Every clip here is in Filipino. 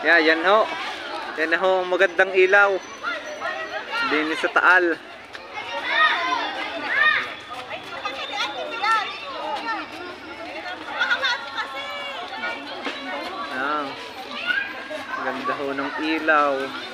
Yeah, yan ho. Yan ho, magandang ilaw. Din sa Taal. Yan. Ganda ho ng ilaw.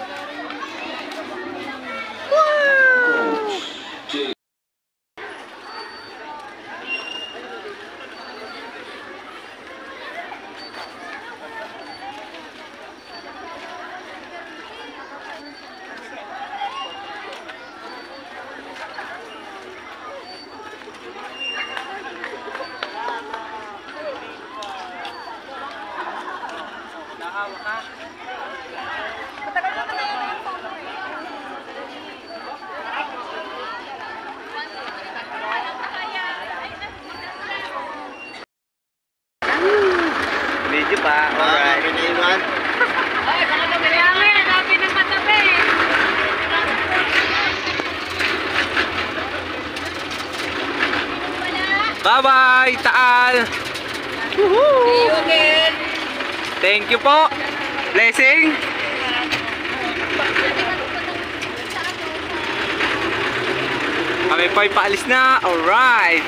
Medyo pa, alright. Ay, baka namin, sabi ng katabi. Bye-bye, Taal! Woohoo! See you again. Thank you po! Blessing! Kami po'y paalis na, alright!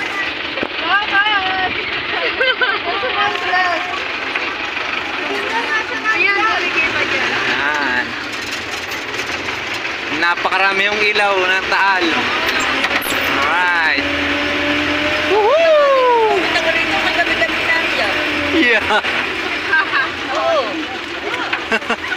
Yan. Napakarami yung ilaw ng Taal. Alright. Woohoo! Punta ko rin yung may gabi-gabi na yan. Yeah. Oo.